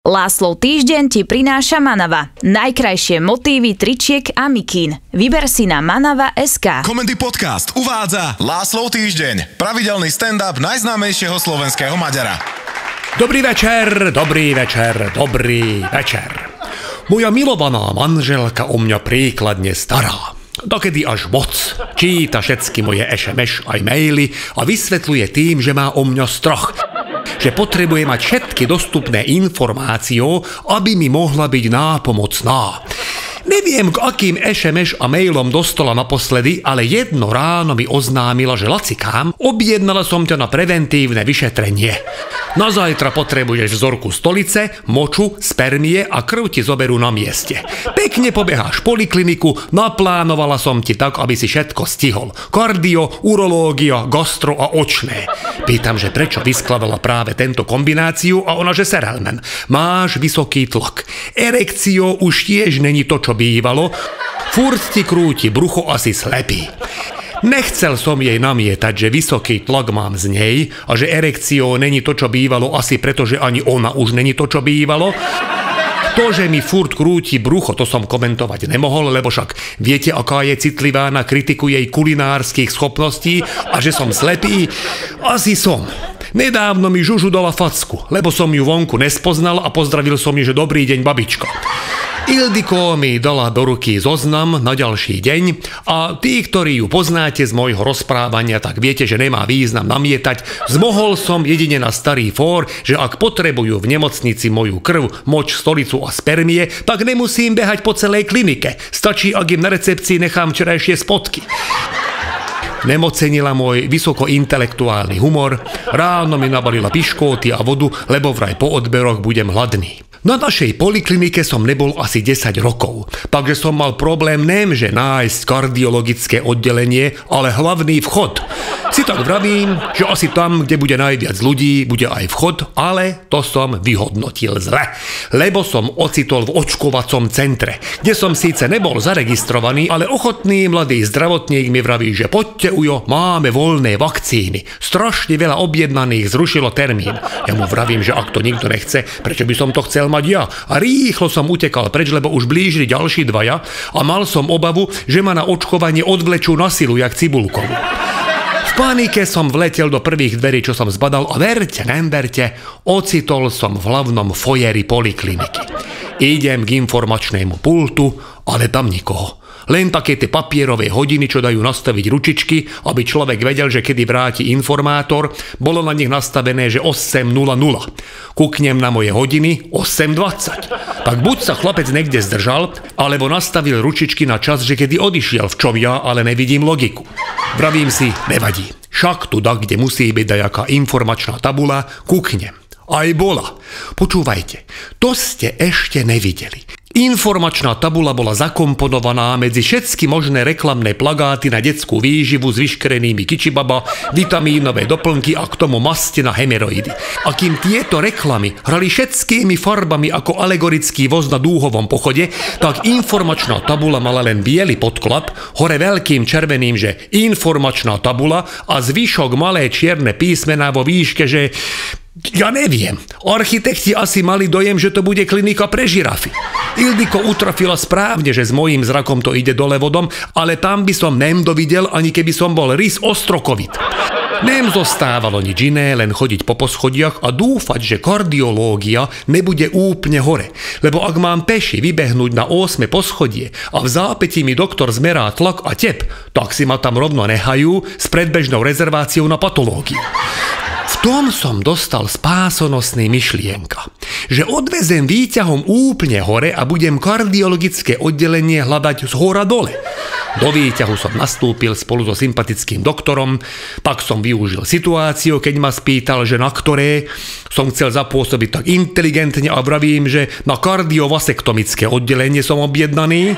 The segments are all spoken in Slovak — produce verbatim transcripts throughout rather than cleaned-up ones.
Láslov týždeň ti prináša Manava. Najkrajšie motívy tričiek a mikín. Vyber si na manava bodka es ká. Komendy podcast uvádza Láslov týždeň. Pravidelný stand-up najznámejšieho slovenského Maďara. Dobrý večer, dobrý večer, dobrý večer. Moja milovaná manželka o mňa príkladne stará. Dokedy až moc. Číta všetky moje es em es aj maily a vysvetľuje tým, že má o mňa strach. Že potrebuje mať všetky dostupné informácie, aby mi mohla byť nápomocná. Neviem, k akým es em es a mailom dostala naposledy, ale jedno ráno mi oznámila, že Lacikám, objednala som ťa na preventívne vyšetrenie. Na zajtra potrebuješ vzorku stolice, moču, spermie a krv ti zoberú na mieste. Pekne pobeháš polikliniku, naplánovala som ti tak, aby si všetko stihol. Kardio, urológia, gastro a očné. Pýtam, že prečo vyskladala práve tento kombináciu a ona, že serelmen. Máš vysoký tlak. Erekcio už tiež není to, čo bývalo. Furt ti krúti brucho, asi slepý. Nechcel som jej namietať, že vysoký tlak mám z nej a že erekcio není to, čo bývalo, asi preto, že ani ona už není to, čo bývalo. To, že mi furt krúti brucho, to som komentovať nemohol, lebo však viete, aká je citlivá na kritiku jej kulinárskych schopností a že som slepý? Asi som. Nedávno mi Žužu dala facku, lebo som ju vonku nespoznal a pozdravil som ju, že dobrý deň, babička. Ildiko mi dala do ruky zoznam na ďalší deň a tí, ktorí ju poznáte z môjho rozprávania, tak viete, že nemá význam namietať. Zmohol som jedine na starý fór, že ak potrebujú v nemocnici moju krv, moč, stolicu a spermie, tak nemusím behať po celej klinike. Stačí, ak im na recepcii nechám včerajšie spotky. Nemocenila môj vysokointelektuálny humor, ráno mi nabalila piškóty a vodu, lebo vraj po odberoch budem hladný. Na našej poliklinike som nebol asi desať rokov, takže som mal problém nemže nájsť kardiologické oddelenie, ale hlavný vchod. Si tak vravím, že asi tam, kde bude najviac ľudí, bude aj vchod, ale to som vyhodnotil zle, lebo som ocitol v očkovacom centre, kde som síce nebol zaregistrovaný, ale ochotný mladý zdravotník mi vraví, že poďte ujo, máme voľné vakcíny. Strašne veľa objednaných zrušilo termín. Ja mu vravím, že ak to nikto nechce, prečo by som to chcel mať ja? A rýchlo som utekal preč, lebo už blížili ďalší dvaja a mal som obavu, že ma na očkovanie odvlečú na silu, jak cibulkovú. V panike som vletel do prvých dverí, čo som zbadal a verte, neverte, ocitol som v hlavnom fojeri polikliniky. Idem k informačnému pultu, ale tam nikoho. Len také tie papierové hodiny, čo dajú nastaviť ručičky, aby človek vedel, že kedy vráti informátor, bolo na nich nastavené, že osem nula nula. Kúknem na moje hodiny osem dvadsať. Tak buď sa chlapec niekde zdržal, alebo nastavil ručičky na čas, že kedy odišiel, v čom ja ale nevidím logiku. Vravím si, nevadí. Však tu da, kde musí byť dajaká informačná tabula, kúknem. Aj bola. Počúvajte, to ste ešte nevideli. Informačná tabula bola zakomponovaná medzi všetky možné reklamné plagáty na detskú výživu s vyškrenými kičibaba, vitamínové doplnky a k tomu masti na hemeroidy. A kým tieto reklamy hrali všetkými farbami ako alegorický voz na dúhovom pochode, tak informačná tabula mala len biely podklad, hore veľkým červeným, že informačná tabula a zvyšok malé čierne písmená vo výške, že... Ja neviem. Architekti asi mali dojem, že to bude klinika pre žirafy. Ildiko utrafila správne, že s mojím zrakom to ide dole vodom, ale tam by som nem dovidel, ani keby som bol rys ostrokovit. Nem zostávalo nič iné, len chodiť po poschodiach a dúfať, že kardiológia nebude úplne hore. Lebo ak mám peši vybehnúť na ôsme poschodie a v zápätí mi doktor zmerá tlak a tep, tak si ma tam rovno nehajú s predbežnou rezerváciou na patológiu. V tom som dostal spásonosný myšlienka, že odvezem výťahom úplne hore a budem kardiologické oddelenie hľadať z hora dole. Do výťahu som nastúpil spolu so sympatickým doktorom, pak som využil situáciu, keď ma spýtal, že na ktoré som chcel zapôsobiť tak inteligentne a vravím, že na kardiovasektomické oddelenie som objednaný.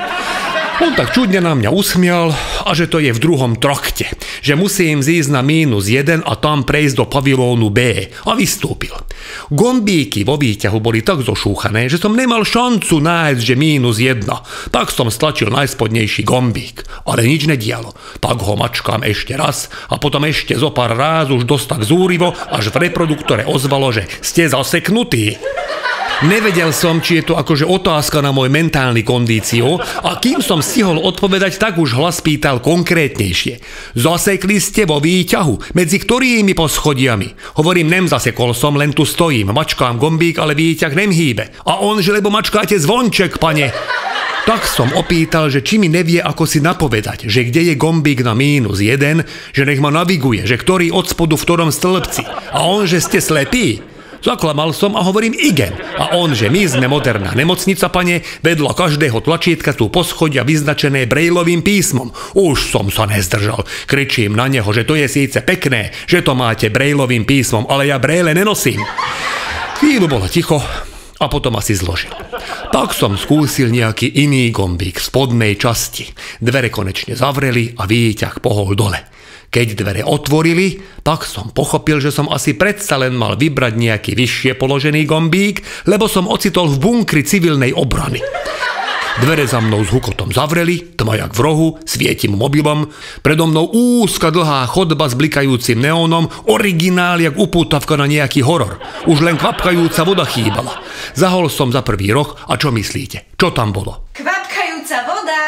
On tak čudne na mňa usmial a že to je v druhom trakte, že musím zísť na mínus jeden a tam prejsť do pavilónu B a vystúpil. Gombíky vo výťahu boli tak zošúchané, že som nemal šancu nájsť, že mínus jedna. Tak som stlačil najspodnejší gombík, ale nič nedialo. Tak ho mačkám ešte raz a potom ešte zo pár ráz už dosť tak zúrivo, až v reproduktore ozvalo, že ste zaseknutí. Nevedel som, či je to akože otázka na môj mentálny kondício a kým som stihol odpovedať, tak už hlas pýtal konkrétnejšie. Zasekli ste vo výťahu, medzi ktorými poschodiami? Hovorím, nem zasekol som, len tu stojím, mačkám gombík, ale výťah nem hýbe. A on, že lebo mačkáte zvonček, pane. Tak som opýtal, že či mi nevie ako si napovedať, že kde je gombík na mínus jeden, že nech ma naviguje, že ktorý od spodu v ktorom stĺpci. A on, že ste slepí. Zaklamal som a hovorím igen. A on, že my sme moderná nemocnica, pane, vedľa každého tlačítka tu poschodia vyznačené brejlovým písmom. Už som sa nezdržal. Kričím na neho, že to je síce pekné, že to máte brejlovým písmom, ale ja brejle nenosím. Chvíľu bolo ticho a potom asi zložil. Tak som skúsil nejaký iný gombík v spodnej časti. Dvere konečne zavreli a výťah pohol dole. Keď dvere otvorili, tak som pochopil, že som asi predsa len mal vybrať nejaký vyššie položený gombík, lebo som ocitol v bunkri civilnej obrany. Dvere za mnou s hukotom zavreli, tma jak v rohu, svietim mobilom, predo mnou úzka dlhá chodba s blikajúcim neónom, originál jak upútavka na nejaký horor. Už len kvapkajúca voda chýbala. Zahol som za prvý roh a čo myslíte? Čo tam bolo? Kvapkajúca voda!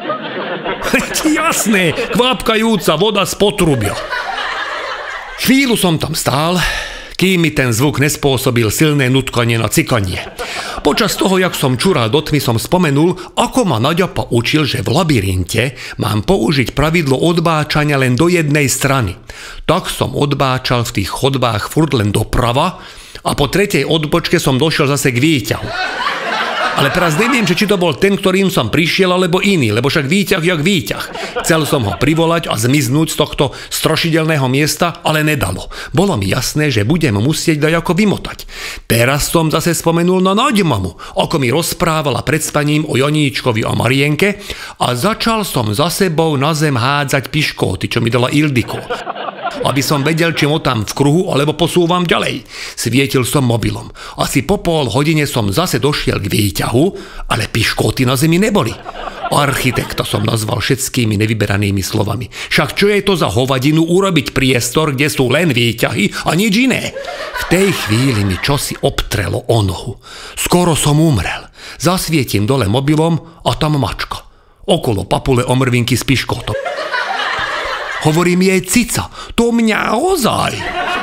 Jasné, kvapkajúca voda z potrubia. Chvíľu som tam stál, kým mi ten zvuk nespôsobil silné nutkanie na cikanie. Počas toho, jak som čural do tmy, som spomenul, ako ma Naďa poučil, že v labyrinte mám použiť pravidlo odbáčania len do jednej strany. Tak som odbáčal v tých chodbách furt len doprava a po tretej odbočke som došiel zase k výťahu. Ale teraz neviem, či to bol ten, ktorým som prišiel, alebo iný, lebo však výťah jak výťah. Chcel som ho privolať a zmiznúť z tohto strašidelného miesta, ale nedalo. Bolo mi jasné, že budem musieť dať ako vymotať. Teraz som zase spomenul na Naďmamu, ako mi rozprávala pred spaním o Joníčkovi a Marienke a začal som za sebou na zem hádzať piškóty, čo mi dala Ildiko. Aby som vedel, či motám v kruhu, alebo posúvam ďalej. Svietil som mobilom. Asi po pol hodine som zase došiel k výťahu, ale piškóty na zemi neboli. Architekta som nazval všetkými nevyberanými slovami. Však čo je to za hovadinu urobiť priestor, kde sú len výťahy a nič iné? V tej chvíli mi čosi obtrelo o nohu. Skoro som umrel. Zasvietím dole mobilom a tam mačka. Okolo papule omrvinky s piškótom. Hovorím jej cica, to mňa ozaj.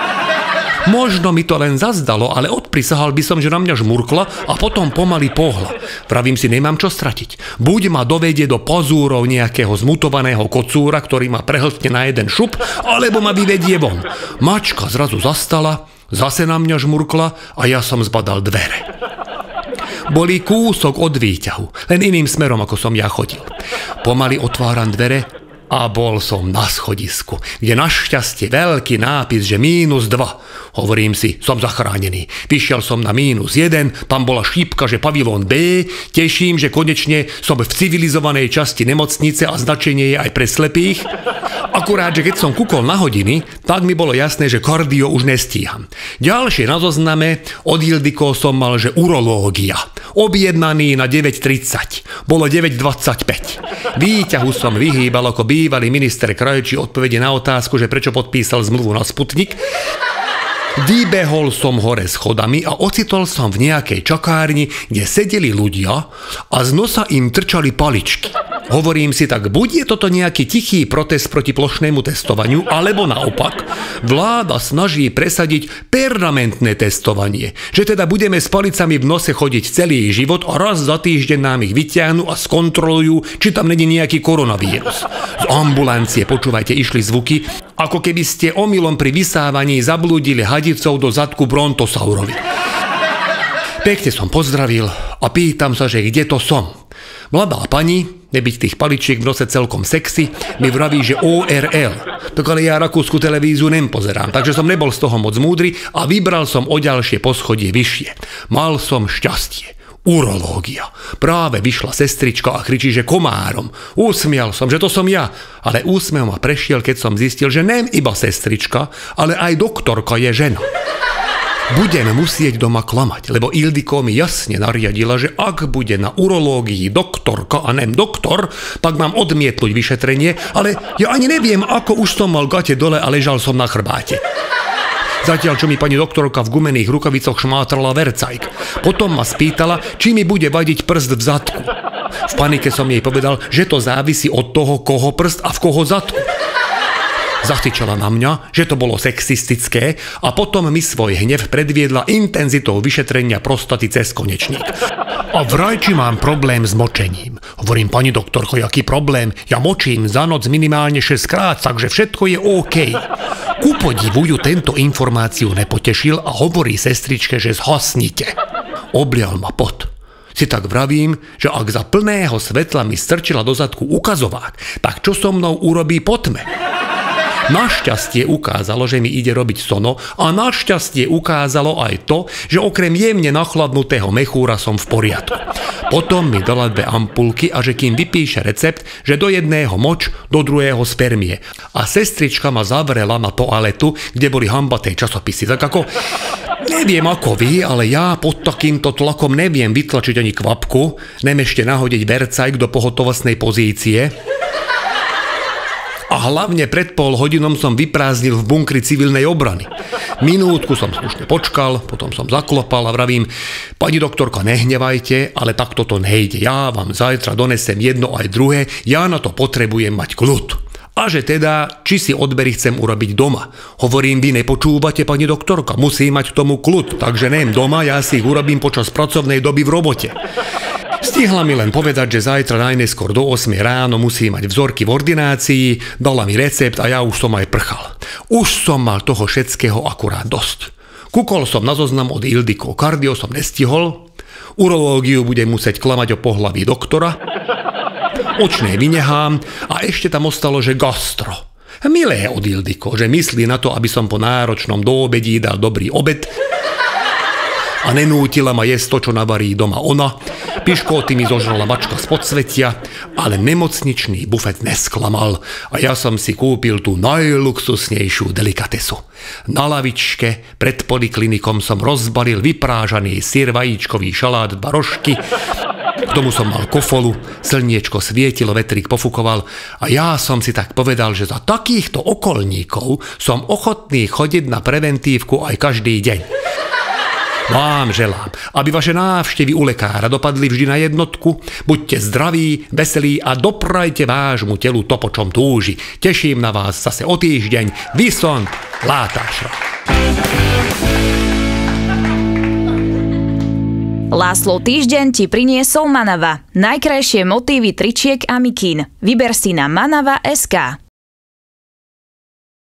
Možno mi to len zazdalo, ale odprisahal by som, že na mňa žmurkla a potom pomaly pohla. Pravím si, nemám čo stratiť. Buď ma dovedie do pozúrov nejakého zmutovaného kocúra, ktorý ma prehltne na jeden šup, alebo ma vyvedie von. Mačka zrazu zastala, zase na mňa žmurkla a ja som zbadal dvere. Boli kúsok od výťahu, len iným smerom, ako som ja chodil. Pomaly otváram dvere a bol som na schodisku, kde našťastie veľký nápis, že mínus dva. Hovorím si, som zachránený. Vyšiel som na mínus jeden, tam bola šípka, že pavilón B. Teším, že konečne som v civilizovanej časti nemocnice a značenie je aj pre slepých. Akurát, že keď som kúkol na hodiny, tak mi bolo jasné, že kardio už nestíham. Ďalšie na zozname od Ildiko som mal, že urológia. Objednaný na deväť tridsať. Bolo deväť dvadsaťpäť. Výťahu som vyhýbal ako bývalý minister Krajčí odpovede na otázku, že prečo podpísal zmluvu na Sputnik. Vybehol som hore schodami a ocitol som v nejakej čakárni, kde sedeli ľudia a z nosa im trčali paličky. Hovorím si, tak buď je toto nejaký tichý protest proti plošnému testovaniu, alebo naopak, vláda snaží presadiť permanentné testovanie, že teda budeme s palicami v nose chodiť celý život a raz za týždeň nám ich vyťahnú a skontrolujú, či tam není nejaký koronavírus. Z ambulancie, počúvajte, išli zvuky, ako keby ste omylom pri vysávaní zablúdili hadicou do zadku brontosaurovi. Pekne som pozdravil a pýtam sa, že kde to som. Mladá pani, nebyť tých paličiek v nose celkom sexy, mi vraví, že ó er el. Tak ale ja rakúsku televíziu nepozerám, takže som nebol z toho moc múdry a vybral som o ďalšie poschodie vyššie. Mal som šťastie. Urológia. Práve vyšla sestrička a kričí, že komárom. Usmial som, že to som ja, ale úsmev ma prešiel, keď som zistil, že nem iba sestrička, ale aj doktorka je žena. Budem musieť doma klamať, lebo Ildiko mi jasne nariadila, že ak bude na urológii doktorka a nem doktor, tak mám odmietnúť vyšetrenie, ale ja ani neviem, ako už som mal gate dole a ležal som na chrbáte. Zatiaľ, čo mi pani doktorka v gumených rukavicoch šmátrala vercajk. Potom ma spýtala, či mi bude vadiť prst v zadku. V panike som jej povedal, že to závisí od toho, koho prst a v koho zadku. Zachtyčala na mňa, že to bolo sexistické a potom mi svoj hnev predviedla intenzitou vyšetrenia prostaty cez konečník. A vraj, či mám problém s močením. Hovorím, pani doktorko, jaký problém? Ja močím za noc minimálne šesť krát, takže všetko je OK. Ku podivu ju tento informáciu nepotešil a hovorí sestričke, že zhasnite. Oblial ma pot. Si tak vravím, že ak za plného svetla mi strčila do zadku ukazovák, tak čo so mnou urobí po tme? Našťastie ukázalo, že mi ide robiť sono a našťastie ukázalo aj to, že okrem jemne nachladnutého mechúra som v poriadku. Potom mi dala dve ampulky a že kým vypíše recept, že do jedného moč, do druhého spermie. A sestrička ma zavrela na toaletu, kde boli hambaté časopisy. Tak ako, neviem ako vy, ale ja pod takýmto tlakom neviem vytlačiť ani kvapku, nem ešte nahodiť vercajk do pohotovostnej pozície. A hlavne pred pol hodinom som vyprázdnil v bunkri civilnej obrany. Minútku som slušne počkal, potom som zaklopal a vravím, pani doktorka, nehnevajte, ale takto to nejde. Ja vám zajtra donesem jedno aj druhé, ja na to potrebujem mať kľud. A že teda, či si odbery chcem urobiť doma. Hovorím, vy nepočúvate, pani doktorka, musím mať k tomu kľud, takže nem doma, ja si ich urobím počas pracovnej doby v robote. Stihla mi len povedať, že zajtra najneskôr do ôsmej ráno musí mať vzorky v ordinácii, dala mi recept a ja už som aj prchal. Už som mal toho všetkého akurát dosť. Kúkol som na zoznam od Ildiko, kardio som nestihol, urológiu budem musieť klamať o pohlaví doktora, očné vynehám a ešte tam ostalo, že gastro. Milé od Ildiko, že myslí na to, aby som po náročnom doobedí dal dobrý obed a nenútila ma jesť to, čo navarí doma ona. Piškóty mi zožrala mačka z podsvetia, ale nemocničný bufet nesklamal a ja som si kúpil tú najluxusnejšiu delikatesu. Na lavičke pred poliklinikom som rozbalil vyprážaný syr, vajíčkový šalát, dva rožky. K tomu som mal kofolu, slniečko svietilo, vetrík pofukoval a ja som si tak povedal, že za takýchto okolníkov som ochotný chodiť na preventívku aj každý deň. Vám želám, aby vaše návštevy u lekára dopadli vždy na jednotku. Buďte zdraví, veselí a doprajte vášmu telu to, po čom túži. Teším na vás zase o týždeň. Viszont látásra. Láslov týždeň ti priniesol Manava. Najkrajšie motívy tričiek a mikín. Vyber si na manava bodka es ká.